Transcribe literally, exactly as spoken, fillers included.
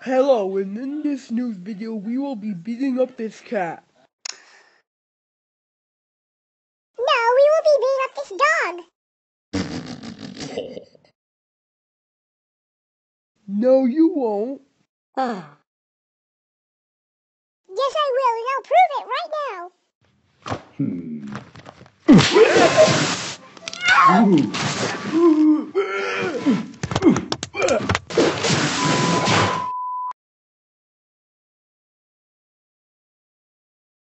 Hello, and in this news video, we will be beating up this cat. No, we will be beating up this dog. No, you won't. Ah. Yes, I will, and I'll prove it right now. Hmm. Ooh.